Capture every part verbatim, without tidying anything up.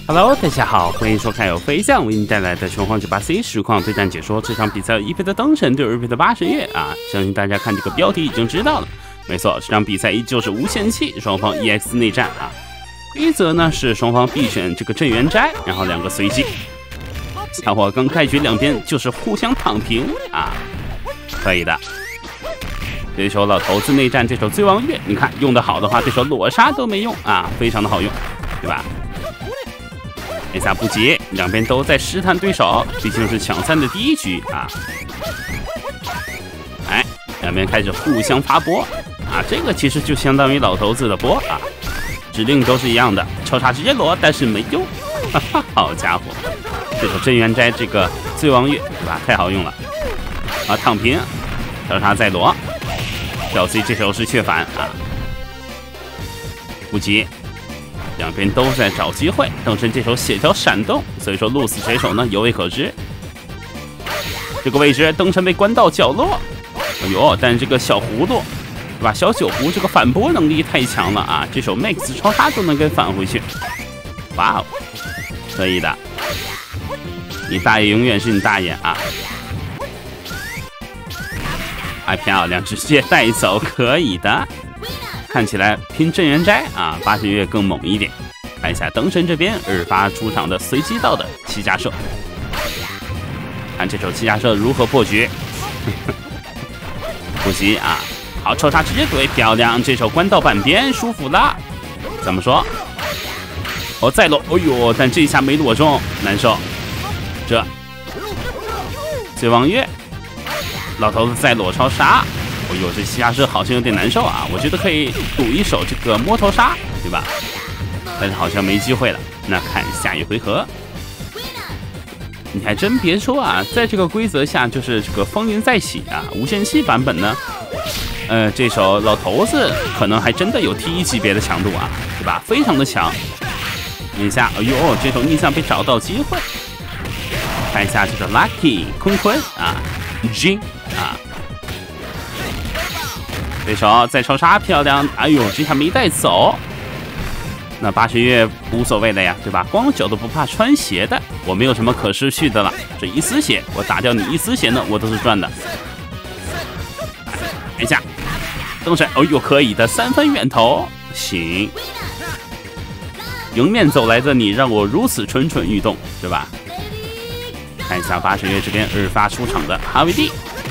Hello， 大家好，欢迎收看由飞象为您带来的拳皇九八 C 实况对战解说。这场比赛一配的灯神对二配的八神月啊，相信大家看这个标题已经知道了。没错，这场比赛依旧是无限期，双方 E X 内战啊。规则呢是双方必选这个镇元斋，然后两个随机。家伙刚开局两边就是互相躺平啊，可以的。对手老头子内战这手醉王月，你看用的好的话，对手裸杀都没用啊，非常的好用，对吧？没下不急，两边都在试探对手，毕竟是抢三的第一局啊。哎，两边开始互相发波啊，这个其实就相当于老头子的波啊，指令都是一样的，超杀直接裸，但是没用，哈哈，好家伙，这手镇元斋这个醉王月对吧？太好用了啊，躺平，超杀再裸，小 C 这手是血反啊，不急。两边都在找机会，灯神这手血条闪动，所以说鹿死谁手呢犹未可知。这个位置灯神被关到角落，哎呦，但是这个小葫芦对吧？小酒壶这个反波能力太强了啊！这手 Max 超杀都能给返回去，哇哦，可以的，你大爷永远是你大爷啊！哎，漂亮，直接带走，可以的。看起来拼镇元斋啊，八神月更猛一点。看一下灯神这边二发出场的随机到的七加射，看这手七加射如何破局。不急啊，好，超杀直接怼，漂亮，这手关到板边，舒服了。怎么说？哦，再落，哎呦，但这一下没落中，难受。这醉王月，老头子再裸超杀。哦呦，这七加射好像有点难受啊！我觉得可以赌一手这个摸头杀，对吧？但是好像没机会了。那看下一回合，你还真别说啊，在这个规则下，就是这个风云再起啊，无限期版本呢，呃，这手老头子可能还真的有 T 一级别的强度啊，对吧？非常的强。看一下，哎呦，这手逆向被找到机会。看一下这个 Lucky 坤坤啊 ，Jin 啊。对手再超杀，漂亮！哎呦，这下没带走。那八神月无所谓的呀，对吧？光脚都不怕穿鞋的，我没有什么可失去的了。这一丝血，我打掉你一丝血呢，我都是赚的。看一下，灯神，哦呦，可以的，三分远投，行。迎面走来的你，让我如此蠢蠢欲动，对吧？看一下八神月这边二发出场的哈维蒂。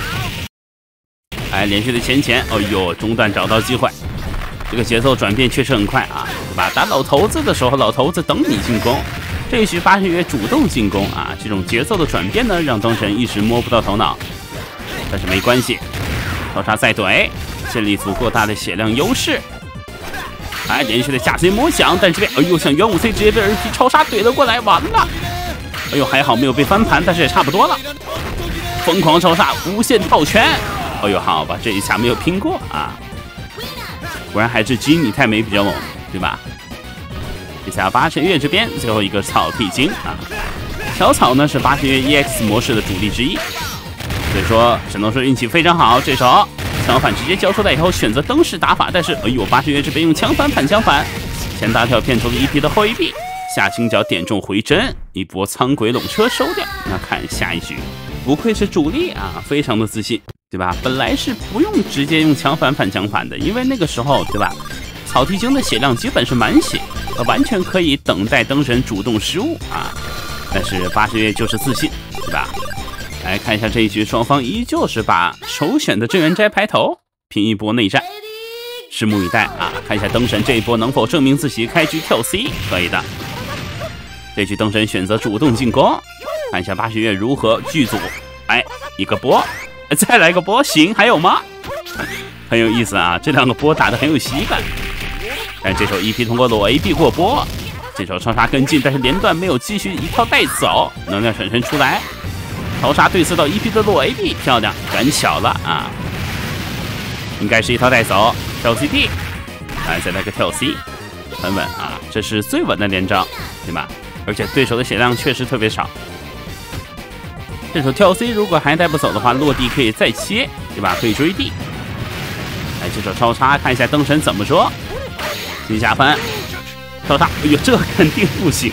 哎，连续的前前，哦呦，中段找到机会，这个节奏转变确实很快啊，对吧？打老头子的时候，老头子等你进攻，这一局八神月主动进攻啊，这种节奏的转变呢，让灯神一时摸不到头脑，但是没关系，超杀再怼，建立足够大的血量优势。哎，连续的下 C 摸响，但是这边，哎呦，像元武 C 直接被二 P 超杀怼了过来，完了，哎呦，还好没有被翻盘，但是也差不多了，疯狂超杀，无限套圈。哎呦，好吧，这一下没有拼过啊！果然还是基米太美比较猛，对吧？这下八神月这边最后一个草剃金啊，小草呢是八神月 E X 模式的主力之一，所以说只能说运气非常好。这手枪反直接交出来以后，选择灯式打法，但是哎呦，八神月这边用枪反反枪反，前大跳骗出了一批的后一臂，下清角点中回针，一波苍鬼拢车收掉。那看下一局，不愧是主力啊，非常的自信。对吧？本来是不用直接用强反反强反的，因为那个时候，对吧？草剃精的血量基本是满血，完全可以等待灯神主动失误啊。但是八神月就是自信，对吧？来看一下这一局，双方依旧是把首选的镇元斋排头，拼一波内战，拭目以待啊！看一下灯神这一波能否证明自己，开局跳 C 可以的。这局灯神选择主动进攻，看一下八神月如何剧组，哎，一个波。再来个波形，还有吗？很有意思啊，这两个波打得很有喜感。但这手 E P 通过裸 A B 过波，这手超杀跟进，但是连段没有继续一套带走，能量闪身出来，超杀对刺到 E P 的裸 A B， 漂亮，赶巧了啊！应该是一套带走，跳 C D， 来再来个跳 C， 很稳啊，这是最稳的连招，对吧？而且对手的血量确实特别少。这手跳 C 如果还带不走的话，落地可以再切，对吧？可以追地。来，这手超杀，看一下灯神怎么说。金下翻，超杀，哎呦，这肯定不行啊！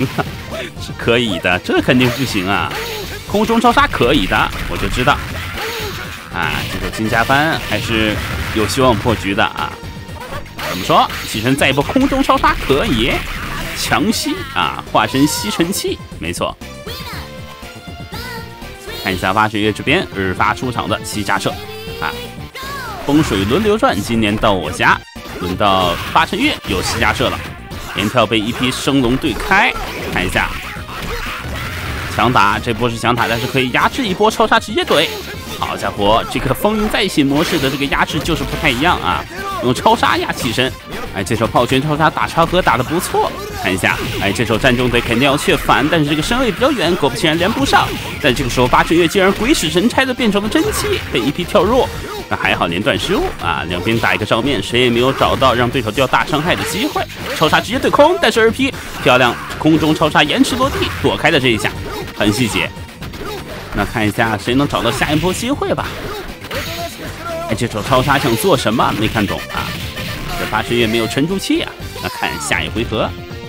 是可以的，这肯定不行啊！空中超杀可以的，我就知道。啊，这手金加翻还是有希望破局的啊！怎么说？起身再一波空中超杀可以，强吸啊，化身吸尘器，没错。看一下八水月这边日发出场的西加社啊，风水轮流转，今年到我家，轮到八神月有西加社了。连跳被一匹升龙对开，看一下强打，这波是强打，但是可以压制一波超杀直接怼。好家伙，这个风云再起模式的这个压制就是不太一样啊，用超杀压起身。哎，这手炮拳超杀打超和打得不错，看一下，哎，这手战中怼肯定要血反，但是这个身位比较远，果不其然连不上。但这个时候八神月竟然鬼使神差的变成了真气，被一匹跳弱。那还好连段失误啊，两边打一个照面，谁也没有找到让对手掉大伤害的机会。超杀直接对空，但是二 P 漂亮，空中超杀延迟落地躲开的这一下，很细节。那看一下谁能找到下一波机会吧。哎，这手超杀想做什么？没看懂啊。这八神月没有沉住气啊。那看下一回合，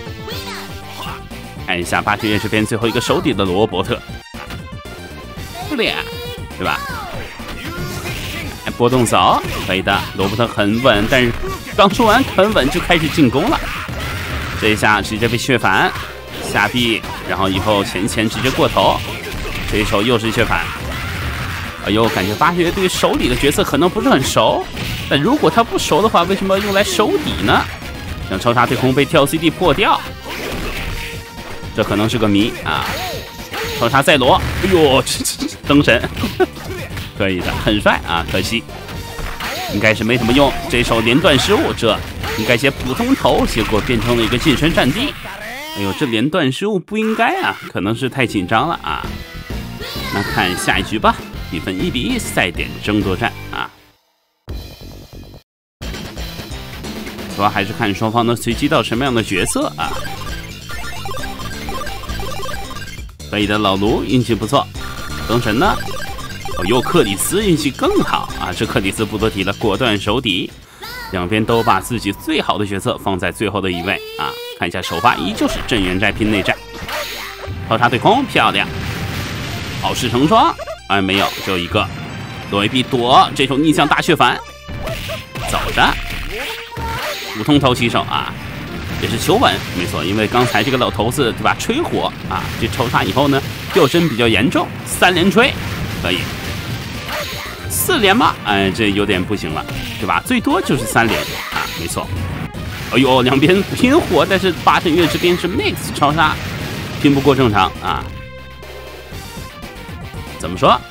看一下八神月这边最后一个手底的罗伯特，练，对吧？波动扫可以的，罗伯特很稳，但是刚说完很稳就开始进攻了。这一下直接被血反下臂，然后以后前前直接过头，这一手又是血反。哎呦，感觉八神月对手里的角色可能不是很熟，但如果他不熟的话，为什么用来手底呢？让超杀对空被跳 C D 破掉，这可能是个谜啊！超杀再罗，哎呦，灯神。可以的，很帅啊！可惜应该是没什么用。这手连段失误，这应该接普通头，结果变成了一个近身战地。哎呦，这连段失误不应该啊，可能是太紧张了啊。那看下一局吧，比分一比一，赛点争夺战啊。主要还是看双方能随机到什么样的角色啊。可以的，老卢运气不错，灯神呢？哦呦，克里斯运气更好啊！这克里斯不多提了，果断手底，两边都把自己最好的角色放在最后的一位啊！看一下首发依旧是镇元寨拼内战，超杀对空漂亮，好事成双，哎没有，只有一个，躲一臂躲，这手逆向大血反，走着，普通头起手啊，也是求稳，没错，因为刚才这个老头子对吧，吹火啊，这抽杀以后呢，掉身比较严重，三连吹可以。四连吗？哎，这有点不行了，对吧？最多就是三连啊，没错。哎呦，两边拼火，但是八神月这边是 mix 超杀，拼不过正常啊。怎么说？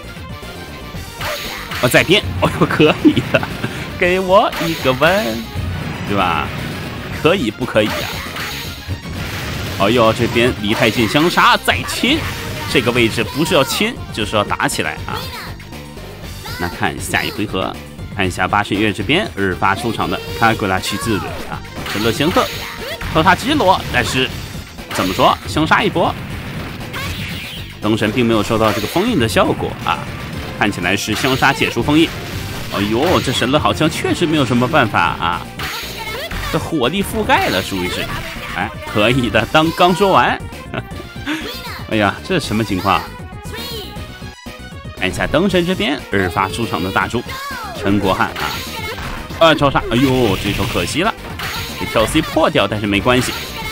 我再拼，哦呦，可以的，给我一个吻，对吧？可以不可以呀、啊？哎呦，这边离太近相杀，再亲，这个位置不是要亲，就是要打起来啊。那看下一回合，看一下八神月这边日发出场的卡古拉奇字的啊，神乐仙鹤，超杀直接裸，但是怎么说相杀一波，灯神并没有受到这个封印的效果啊，看起来是相杀解除封印。哎呦，这神乐好像确实没有什么办法啊，这火力覆盖了，属于是，哎，可以的。当刚说完，哎呀，这是什么情况？看一下灯神这边日发出场的大猪陈国汉啊，啊超杀，哎呦，这手可惜了，给跳 C 破掉，但是没关系。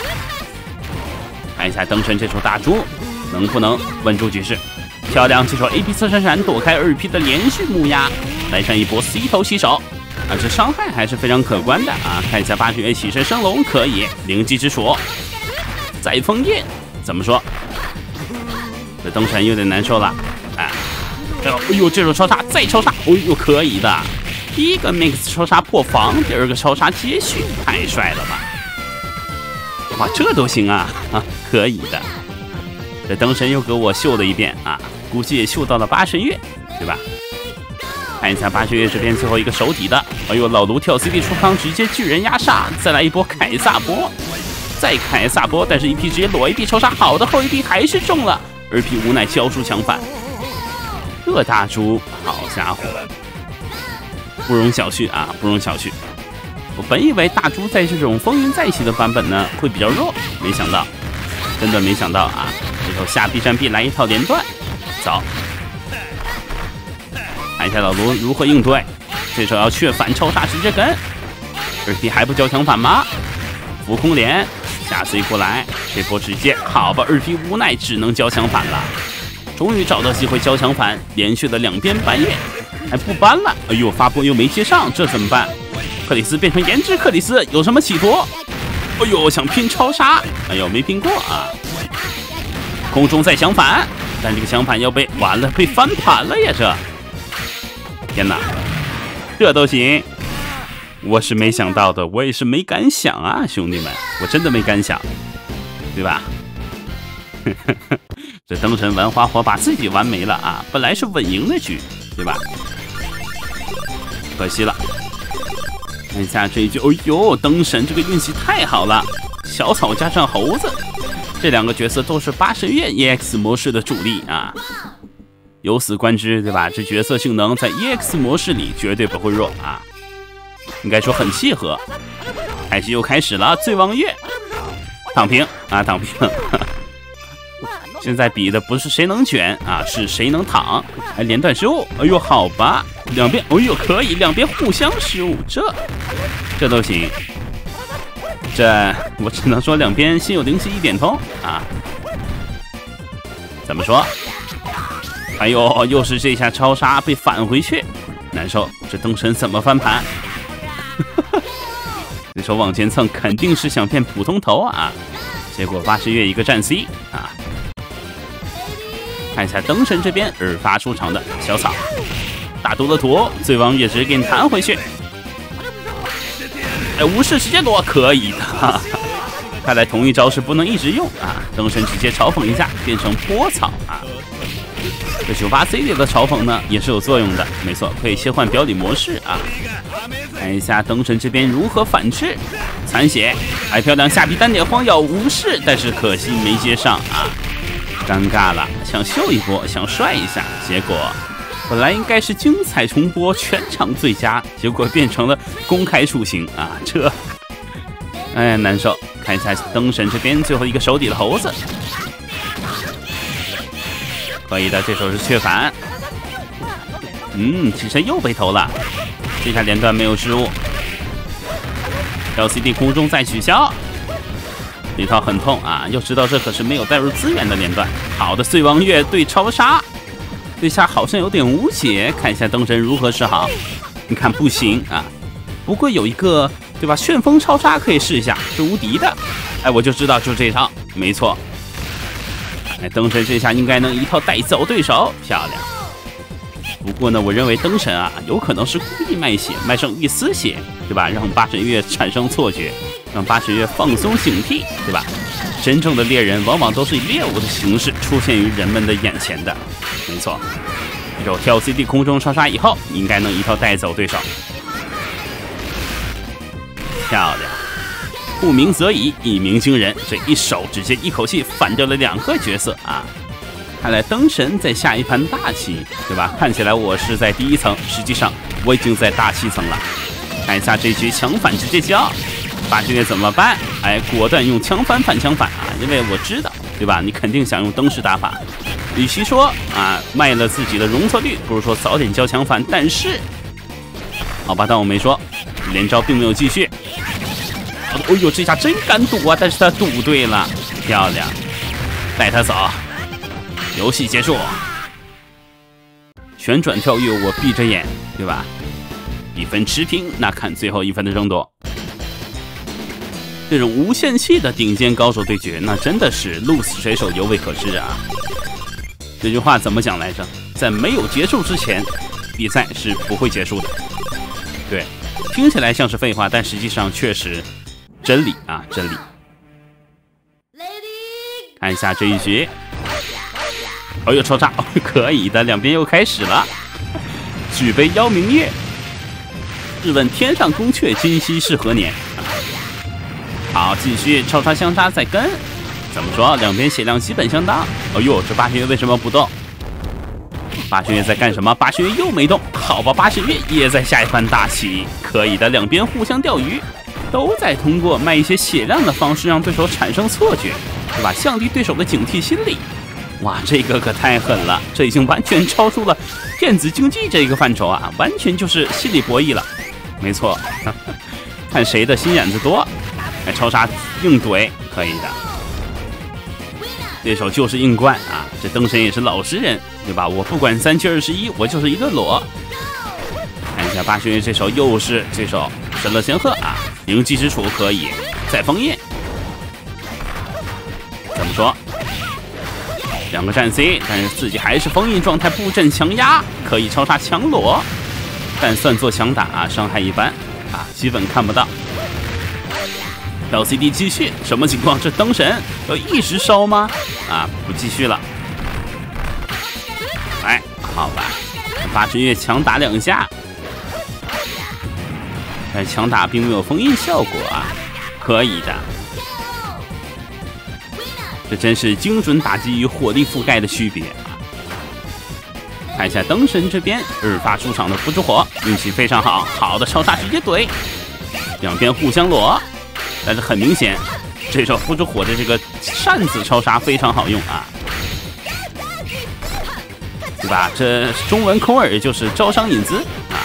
看一下灯神这手大猪能不能稳住局势，漂亮，这手 A P 侧闪闪躲开二 P 的连续木压，来上一波 C 头洗手，啊，这伤害还是非常可观的啊！看一下八神月起身升龙可以，灵机之术，再封印，怎么说？这灯神有点难受了，哎。哎呦，这手超杀再超杀，哎呦，可以的！第一个 mix 超杀破防，第二个超杀接续，太帅了吧！哇，这都行啊啊，可以的！这灯神又给我秀了一遍啊，估计也秀到了八神月，对吧？看一下八神月这边最后一个手底的，哎呦，老卢跳 C D 出康，直接巨人压杀，再来一波凯撒波，再凯撒波，但是一 P 直接裸一 P 超杀，好的后一 P 还是中了，二 P 无奈交出强反。这大猪，好家伙，不容小觑啊，不容小觑。我本以为大猪在这种风云再起的版本呢会比较弱，没想到真的没想到啊，这头下 B 站 B 来一套连段，走，看一下老卢如何应对。这手要却反超杀直接跟，二 P 还不交强反吗？浮空连下 C 过来，这波直接好吧，二 P 无奈只能交强反了。终于找到机会交强反，连续的两边半夜还不搬了。哎呦，发波又没接上，这怎么办？克里斯变成颜值克里斯，有什么企图？哎呦，想拼超杀，哎呦没拼过啊！空中再相反，但这个相反要被完了，被翻盘了呀！这，天哪，这都行，我是没想到的，我也是没敢想啊，兄弟们，我真的没敢想，对吧？这灯神玩花火把自己玩没了啊！本来是稳赢的局，对吧？可惜了。看一下这一局，哦呦，灯神这个运气太好了！小草加上猴子，这两个角色都是八神月 E X 模式的主力啊，由此观之，对吧？这角色性能在 E X 模式里绝对不会弱啊，应该说很契合。开局又开始了，醉王月躺平啊，躺平。现在比的不是谁能卷啊，是谁能躺。哎，连段失误，哎呦，好吧，两边，哎呦，可以，两边互相失误，这这都行。这我只能说两边心有灵犀一点通啊。怎么说？哎呦，又是这下超杀被返回去，难受。这灯神怎么翻盘？这手往前蹭，肯定是想骗普通头啊。结果八十月一个战 C 啊。看一下灯神这边耳发出场的小草，大毒了图，醉王月直接给你弹回去。哎，无视直接躲，可以的。看来同一招式不能一直用啊！灯神直接嘲讽一下，变成波草啊。这九八 C 里的嘲讽呢，也是有作用的，没错，可以切换表里模式啊。看一下灯神这边如何反制，残血，还漂亮，下臂单点荒咬无视，但是可惜没接上啊。尴尬了，想秀一波，想帅一下，结果本来应该是精彩重播，全场最佳，结果变成了公开处刑啊！这，哎，难受。看一下灯神这边最后一个手底的猴子，可以的，这手是却反。嗯，起身又被投了，这下连段没有失误。L C D 空中再取消。这套很痛啊！要知道这可是没有带入资源的连段。好的，醉王月对超杀，这下好像有点无解。看一下灯神如何是好。你看不行啊，不过有一个对吧？旋风超杀可以试一下，是无敌的。哎，我就知道就是这套，没错。哎，灯神这下应该能一套带走对手，漂亮。不过呢，我认为灯神啊，有可能是故意卖血，卖上一丝血，对吧？让八神月产生错觉。让八神月放松警惕，对吧？真正的猎人往往都是以猎物的形式出现于人们的眼前的，没错。有跳 C D 空中超杀以后，应该能一套带走对手。漂亮，不鸣则已，一鸣惊人。这一手直接一口气反掉了两个角色啊！看来灯神在下一盘大棋，对吧？看起来我是在第一层，实际上我已经在大七层了。看一下这局强反直接交。八神月怎么办？哎，果断用强反反强反啊！因为我知道，对吧？你肯定想用灯石打法。与其说啊卖了自己的容错率，不如说早点交强反。但是，好吧，当我没说，连招并没有继续。哦呦，这下真敢赌啊！但是他赌对了，漂亮，带他走。游戏结束，旋转跳跃，我闭着眼，对吧？比分持平，那看最后一分的争夺。这种无限系的顶尖高手对决，那真的是鹿死谁手犹未可知啊！这句话怎么讲来着？在没有结束之前，比赛是不会结束的。对，听起来像是废话，但实际上确实真理啊，真理。看一下这一局，哦呦，超炸，哦，可以的，两边又开始了。举杯邀明月，试问天上宫阙，今夕是何年？好，继续超杀相杀再跟，怎么说？两边血量基本相当。哦呦，这八神月为什么不动？八神月在干什么？八神月又没动。好吧，八神月也在下一盘大棋。可以的，两边互相钓鱼，都在通过卖一些血量的方式让对手产生错觉。 对吧？降低对手的警惕心理。哇，这个可太狠了，这已经完全超出了电子竞技这个范畴啊，完全就是心理博弈了。没错，呵呵看谁的心眼子多。哎，超杀硬怼可以的。对手就是硬灌啊，这灯神也是老实人，对吧？我不管三七二十一，我就是一个裸。看一下八神月这手又是这手神乐仙鹤啊，灵机之处可以再封印。怎么说？两个战 C， 但是自己还是封印状态，布阵强压，可以超杀强裸，但算作强打啊，伤害一般啊，基本看不到。L C D 继续，什么情况？这灯神要一直烧吗？啊，不继续了。哎，好吧，八神月强打两下，但强打并没有封印效果啊，可以的。这真是精准打击与火力覆盖的区别啊！看一下灯神这边日发出场的不知火，运气非常好，好的超杀直接怼，两边互相裸。但是很明显，这手不知火的这个扇子超杀非常好用啊，对吧？这中文空耳就是招商引资啊。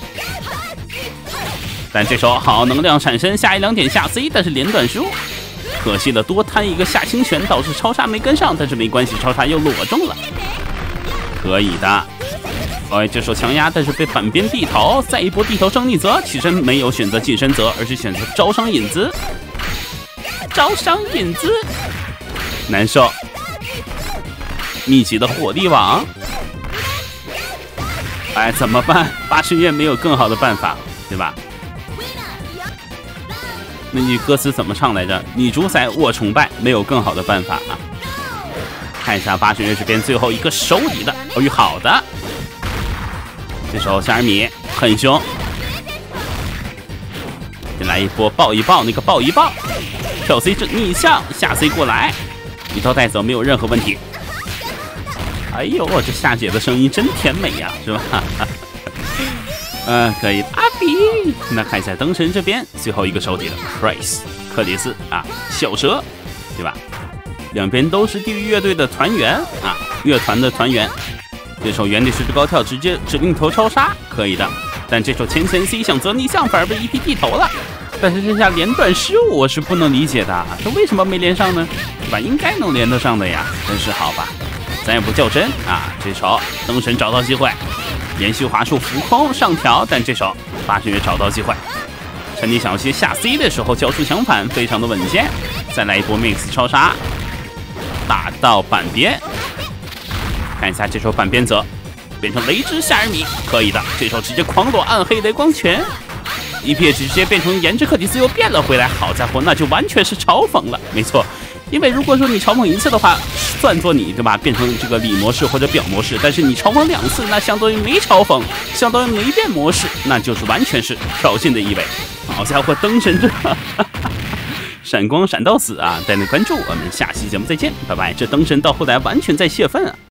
但这手好能量产生，下一两点下 C， 但是连段失误，可惜了，多摊一个下清泉，导致超杀没跟上，但是没关系，超杀又裸中了，可以的。哎，这手强压，但是被反边地头，再一波地头生逆则，起身没有选择近身则，而是选择招商引资。招商引资，难受。密集的火力网，哎，怎么办？八神月没有更好的办法，对吧？那句歌词怎么唱来着？你主宰我崇拜，没有更好的办法啊。看一下八神月这边最后一个手里的，哦呦，好的。这手夏尔米很凶，先来一波抱一抱，那个抱一抱，跳 C 这逆向下 C 过来，一刀带走没有任何问题。哎呦，这夏姐的声音真甜美呀、啊，是吧？嗯、呃，可以。阿比，那看一下灯神这边最后一个手底的 Chris 克里斯啊，小蛇，对吧？两边都是地狱乐队的团员啊，乐团的团员。这手原地十指高跳，直接指令头超杀，可以的。但这手前前 C 想择逆向，反而被 E P 地头了。但是这下连段失误，我是不能理解的。这为什么没连上呢？对吧？应该能连得上的呀。真是好吧，咱也不较真啊。这手灯神找到机会，连续滑术浮空上调，但这手八神月找到机会，趁你小心下 C 的时候交出强反，非常的稳健。再来一波 Mix 超杀，打到板边。看一下这手反边则变成雷之夏尔米，可以的。这手直接狂裸暗黑雷光拳 ，E P 直接变成颜值克里斯又变了回来。好家伙，那就完全是嘲讽了。没错，因为如果说你嘲讽一次的话，算作你对吧变成这个里模式或者表模式，但是你嘲讽两次，那相当于没嘲讽，相当于没变模式，那就是完全是挑衅的意味。好家伙，灯神这闪光闪到死啊！带你关注，我们下期节目再见，拜拜。这灯神到后来完全在泄愤啊。